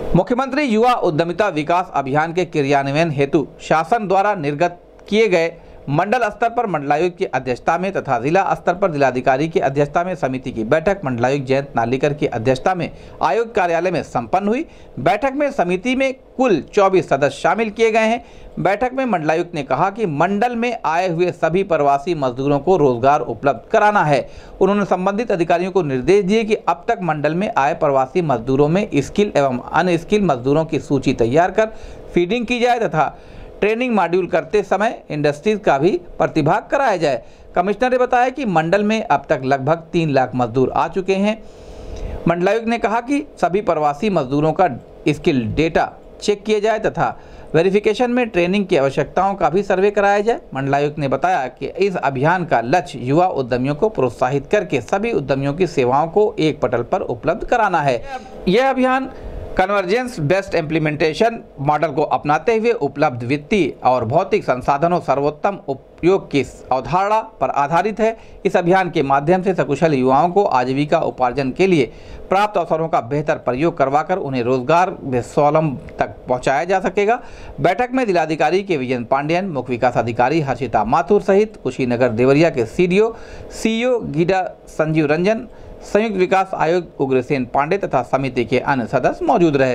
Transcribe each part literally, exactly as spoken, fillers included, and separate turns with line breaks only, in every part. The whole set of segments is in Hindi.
मुख्यमंत्री युवा उद्यमिता विकास अभियान के क्रियान्वयन हेतु शासन द्वारा निर्गत किए गए मंडल स्तर पर मंडलायुक्त की अध्यक्षता में तथा जिला स्तर पर जिलाधिकारी की अध्यक्षता में समिति की बैठक मंडलायुक्त जयंत नार्लिकर की अध्यक्षता में आयुक्त कार्यालय में संपन्न हुई। बैठक में समिति में कुल चौबीस सदस्य शामिल किए गए हैं। बैठक में मंडलायुक्त ने कहा कि मंडल में आए हुए सभी प्रवासी मजदूरों को रोजगार उपलब्ध कराना है। उन्होंने संबंधित अधिकारियों को निर्देश दिए कि अब तक मंडल में आए प्रवासी मजदूरों में स्किल एवं अनस्किल मजदूरों की सूची तैयार कर फीडिंग की जाए तथा ट्रेनिंग मॉड्यूल करते समय इंडस्ट्रीज का भी प्रतिभाग कराया जाए। कमिश्नर ने बताया कि मंडल में अब तक लगभग तीन लाख मजदूर आ चुके हैं। मंडलायुक्त ने कहा कि सभी प्रवासी मजदूरों का स्किल डेटा चेक किया जाए तथा वेरिफिकेशन में ट्रेनिंग की आवश्यकताओं का भी सर्वे कराया जाए। मंडलायुक्त ने बताया कि इस अभियान का लक्ष्य युवा उद्यमियों को प्रोत्साहित करके सभी उद्यमियों की सेवाओं को एक पटल पर उपलब्ध कराना है। यह अभियान कन्वर्जेंस बेस्ड इम्प्लीमेंटेशन मॉडल को अपनाते हुए उपलब्ध वित्तीय और भौतिक संसाधनों सर्वोत्तम उपयोग की अवधारणा पर आधारित है। इस अभियान के माध्यम से सकुशल युवाओं को आजीविका उपार्जन के लिए प्राप्त अवसरों का बेहतर प्रयोग करवाकर उन्हें रोजगार व स्वावलंबन तक पहुंचाया जा सकेगा। बैठक में जिलाधिकारी के विजय पांडेयन, मुख्य विकास अधिकारी हर्षिता माथुर सहित कुशीनगर देवरिया के सीडीओ, सीईओ गीडा संजीव रंजन, संयुक्त विकास आयुक्त उग्रसेन पांडे तथा समिति के अन्य सदस्य मौजूद रहे।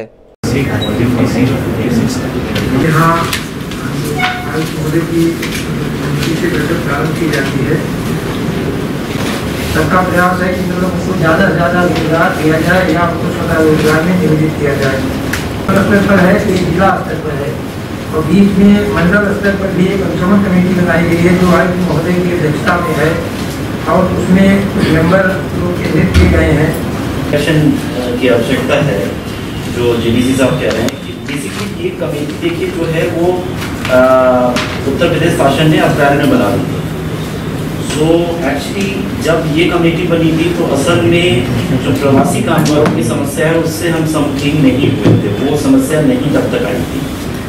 यहाँ प्रारंभ की जाती है, सबका प्रयास है कि मतलब उसको ज़्यादा से ज़्यादा रोजगार दिया जाए या उसको स्वतः रोजगार में नियोजित किया जाए। स्तर पर है कि जिला स्तर पर है और बीच में मंडल स्तर पर भी एक अनुगमन कमेटी बनाई गई है जो आयुक्त महोदय की अध्यक्षता में है और उसमें कुछ मेंबर लोग केंद्रित किए गए हैं।
सेशन की आवश्यकता है जो जेडीसी साहब कह रहे हैं कि बेसिकली ये कमेटी देखिए जो है वो उत्तर प्रदेश शासन ने अप्रैल में बना दी थी। सो एक्चुअली जब ये कमेटी बनी थी तो असल में जो प्रवासी कामगारों की समस्या है उससे हम समझीन नहीं हुए थे, वो समस्या नहीं तब तक आई थी।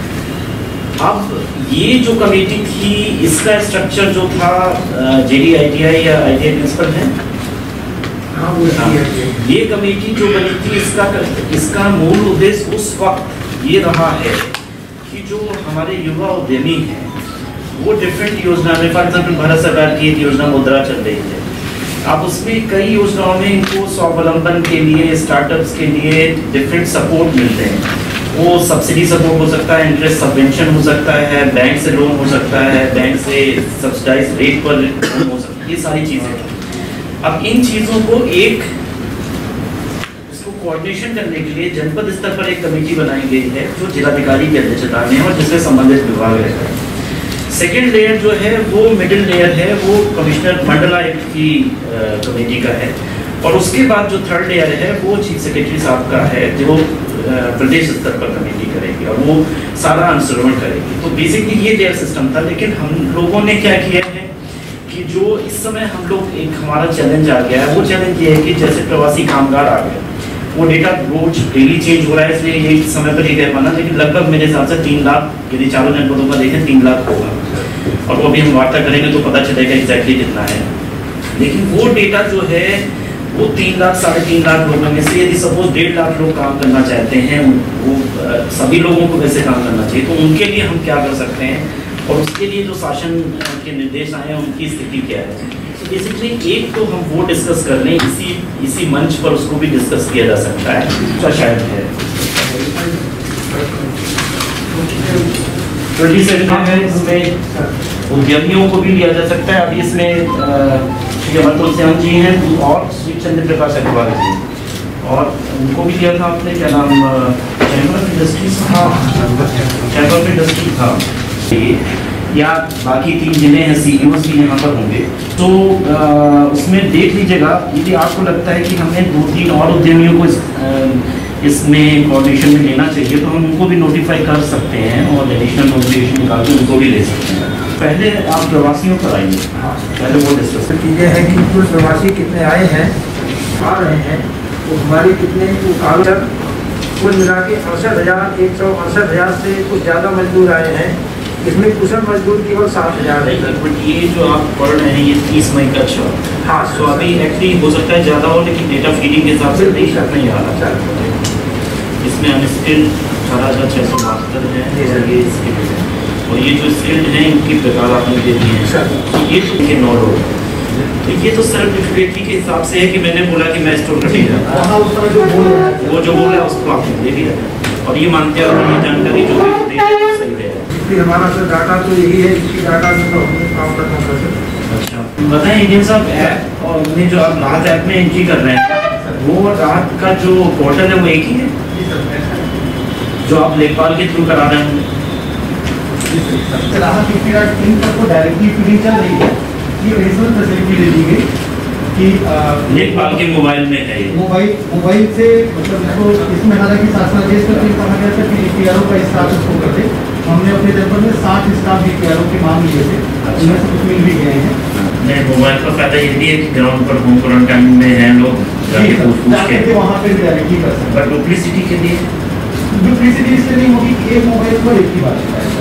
अब ये जो कमेटी थी इसका स्ट्रक्चर जो था जेडीआईटीआई या आईटीआई प्रिंसिपल है,
हाँ, वो
ये कमेटी जो बनी थी इसका इसका मूल उद्देश्य उस वक्त ये रहा है कि जो हमारे युवा उद्यमी हैं वो डिफरेंट योजना में, फॉर एग्जाम्पल भारत सरकार की एक योजना मुद्रा चल रही है, अब उसमें कई योजनाओं में इनको स्वावलंबन के लिए, स्टार्टअप्स के लिए डिफरेंट सपोर्ट मिलते हैं। वो सब्सिडी सपोर्ट हो सकता है, इंटरेस्ट सबवेंशन हो सकता है, बैंक से लोन हो सकता है, बैंक से सब्सिडाइज रेट पर लोन हो सकता है, ये सारी चीज़ें। अब इन चीज़ों को एक इसको कोऑर्डिनेशन करने के लिए जनपद स्तर पर एक कमेटी बनाई गई है जो जिलाधिकारी की अध्यक्षता में है और जिससे संबंधित विभाग रहता है। सेकेंड लेयर जो है वो मिडिल लेयर है, वो कमिश्नर मंडलायुक्त की कमेटी का है और उसके बाद जो थर्ड लेयर है वो चीफ सेक्रेटरी साहब का है जो प्रदेश स्तर पर कमेटी करेगी और वो सारा अनुश्रवण करेगी। तो बेसिकली ये लेयर सिस्टम था, लेकिन हम लोगों ने क्या किया है कि जो इस समय हम लोग एक हमारा चैलेंज आ गया है, वो चैलेंज ये है कि जैसे प्रवासी कामगार आ गए, वो डेटा रोज डेली चेंज हो रहा है, इसलिए ये समय पर ही कह पाना, लेकिन लगभग मेरे हिसाब से तीन लाख यदि चारों जनपदों का देखें तीन लाख होगा और वो अभी हम वार्ता करेंगे तो पता चलेगा एग्जैक्टली कितना है। लेकिन वो डेटा जो है वो तीन लाख साढ़े तीन लाख लोगों में से यदि सपोज डेढ़ लाख लोग काम करना चाहते हैं, वो सभी लोगों को वैसे काम करना चाहिए, तो उनके लिए हम क्या कर सकते हैं और उसके लिए जो शासन के निर्देश आए हैं उनकी स्थिति क्या है। तो बेसिकली एक तो हम वो डिस्कस कर लें, इसी इसी मंच पर उसको भी डिस्कस किया जा सकता है तो शायद है। ट्वेंटी सेवन है, इसमें उद्यमियों को भी लिया जा सकता है। अभी इसमें श्री अमर तुलसियान जी हैं और श्री चंद्र प्रकाश अग्रवाल जी और उनको भी लिया था आपने, क्या नाम, चैम्बर ऑफ इंडस्ट्रीज, हाँ चैम्बर ऑफ इंडस्ट्रीज था, या बाकी तीन जिले हैं सीईओज भी यहाँ पर होंगे। तो आ, उसमें देख लीजिएगा यदि आपको लगता है कि हमें दो तीन और उद्यमियों को इस, आ, इसमें कोऑर्डिनेशन में लेना चाहिए तो हम उनको भी नोटिफाई कर सकते हैं और एडिशनल नोटिफिकेशन निकाल के उनको भी ले सकते हैं। पहले आप प्रवासियों पर आइए, पहले वो डिस्कस
चीज़ें हैं कि कुल प्रवासी कितने आए हैं, आ रहे हैं, वो हमारे कितने कागज कुल मिला के अड़सठ हज़ार एक सौ अड़सठ हज़ार से कुछ ज़्यादा मजदूर आए हैं। इसमें कुशल मजदूर केवल सात हज़ार है।
बट ये जो आप पढ़ रहे हैं ये तीस मई का अच्छा, हाँ, तो अभी एक्चुअली हो सकता है ज़्यादा हो, लेकिन डेटा फीडिंग के हिसाब से नहीं आ रहा। इसमें अनस्किल्ड अठारह हज़ार छः सौ बहत्तर है और ये स्किल्ड है, और ये जो स्किल्ड हैं इनकी प्रकार आपने दे दिए हैं, ये के नौ लोग। तो ये तो सिर्फ लिक्विडिटी के हिसाब से है कि मैंने बोला कि मैं स्टोर कर दिया, वो जो बोला उसको आपने दे दिया, और ये मानते हैं और ये जानकारी जो भी दे रहे हैं सही है।
इसलिए हमारा सर डाटा तो यही है, इसकी डाटा से तो हमने काम करना कर सकते।
अच्छा बताएं इंडियन साहब, ऐप और में जो आप राहत ऐप में एंट्री कर रहे हैं वो राहत का जो पोर्टल है वो एक ही है जो आप लेखपाल के थ्रू करा रहे हैं?
राहत इन सबको डायरेक्टली फीडिंग चल रही है, ये एडिशनल फैसिलिटी दे दी गई कि
लेखपाल के मोबाइल में है ये
मोबाइल मोबाइल से मतलब इसको इसमें हालांकि शासनादेश का फिर कहा गया था कि डीपीआरओ का स्टाफ इसको कर दे। हमने अपने जनपद में साठ स्टाफ डीपीआरओ के मांग लिए थे, उनमें से कुछ मिल भी गए हैं।
नहीं, मोबाइल का फायदा ये भी है कि ग्राउंड पर होम क्वारंटाइन में हैं लोग, जाके पूछ पूछ के
वहाँ पे डायरेक्टली कर सकते हैं।
बट डुप्लीसिटी के लिए
डुप्लीसिटी इसलिए नहीं होगी कि एक मोबाइल पर एक ही बात है।